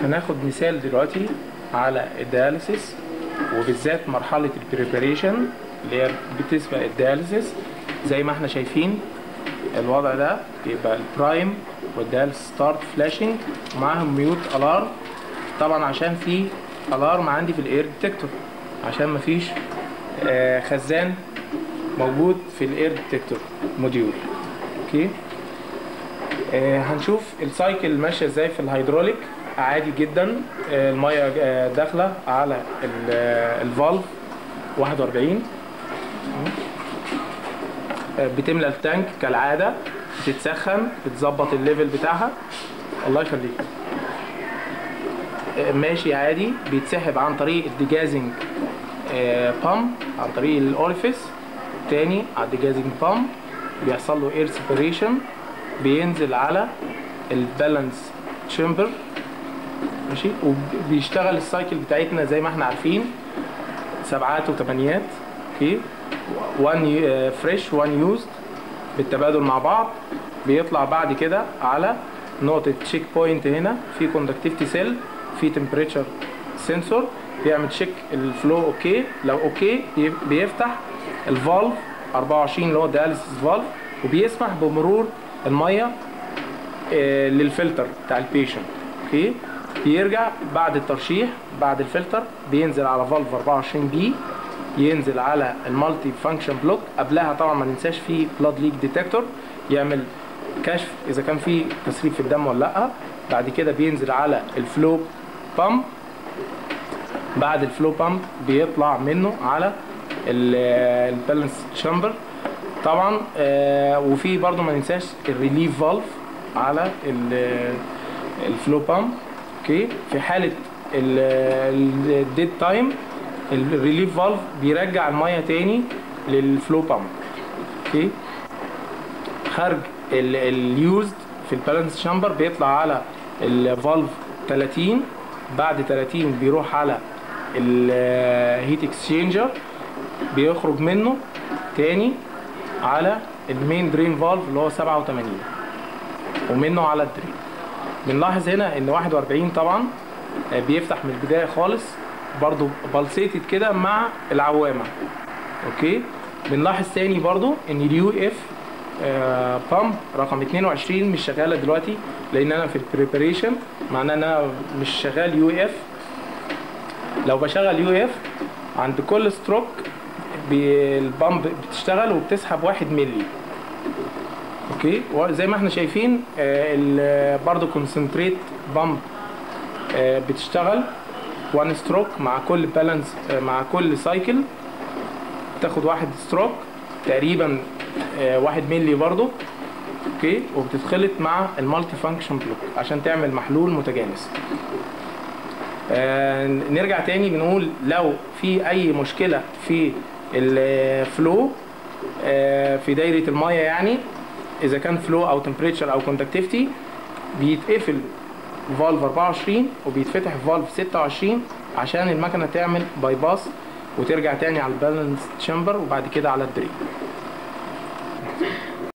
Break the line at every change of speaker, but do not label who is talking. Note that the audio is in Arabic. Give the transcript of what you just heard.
هناخد مثال دلوقتي على الدياليسيس، وبالذات مرحلة البريباريشن اللي هي بتسبق الدياليسيس. زي ما احنا شايفين الوضع ده بيبقى البرايم والدياليسيس ستارت فلاشنج ومعاهم ميوت الارم، طبعا عشان في الارم عندي في الاير ديتكتور، عشان مفيش خزان موجود في الاير ديتكتور موديول. اوكي، هنشوف السايكل ماشيه ازاي في الهيدروليك. عادي جدا، الميه داخله على الفالف 41، بتملى التانك كالعاده، بتتسخن، بتظبط الليفل بتاعها. الله يخليك، ماشي عادي. بيتسحب عن طريق الديجازنج بامب، عن طريق الاوريفيس تاني على الديجازنج بامب، بيحصل له اير سيبريشن، بينزل على البالانس تشامبر. ماشي، وبيشتغل السايكل بتاعتنا زي ما احنا عارفين، سبعات وثمانيات. اوكي، 1 فريش 1 يوزد بالتبادل مع بعض. بيطلع بعد كده على نقطة تشيك بوينت، هنا في كوندكتيفيتي سيل، في تمبريتشر سنسور، بيعمل تشيك الفلو. اوكي، لو اوكي بيفتح الفالف 24 اللي هو دياليسيس فالف، وبيسمح بمرور الميه للفلتر بتاع البيشنت. اوكي، بيرجع بعد الترشيح، بعد الفلتر بينزل على فالف 24 بي، ينزل على المالتي فانكشن بلوك. قبلها طبعا ما ننساش في بلاد ليك ديتكتور، يعمل كشف اذا كان في تسريب في الدم ولا لا. بعد كده بينزل على الفلو بامب، بعد الفلو بامب بيطلع منه على البالانس تشامبر طبعا. وفي برضو ما ننساش الريليف فالف على الفلو بامب. اوكي، في حاله الديد تايم الريليف فالف بيرجع الميه تاني للفلو بامب. اوكي، خارج اليوزد في البالانس تشامبر بيطلع على الفالف 30، بعد 30 بيروح على الهيت اكسشينجر، بيخرج منه تاني على المين درين فالف اللي هو 87، ومنه على الدرين. بنلاحظ هنا ان 41 طبعا بيفتح من البدايه خالص، برضو بالسيتد كده مع العوامه. اوكي، بنلاحظ تاني برضو ان اليو اف بامب رقم 22 مش شغاله دلوقتي، لان انا في البريباريشن، معناه ان انا مش شغال يو اف. لو بشغل يو اف عند كل ستروك البامب بتشتغل وبتسحب 1 مللي. اوكي، وزي ما احنا شايفين برضو كونسنتريت بامب بتشتغل 1 ستروك مع كل بالانس، مع كل سايكل بتاخد 1 ستروك تقريبا 1 مللي برضو. اوكي، وبتتخلط مع المالتي فانكشن بلوك عشان تعمل محلول متجانس. نرجع تاني بنقول لو في اي مشكله في الفلو في دايره الميه، يعني اذا كان فلو او تمبريتشر او كوندكتيفيتي، بيتقفل فالف 24 وبيتفتح فالف 26 عشان المكنه تعمل باي باس وترجع تاني على البالانس تشامبر وبعد كده على الدرين.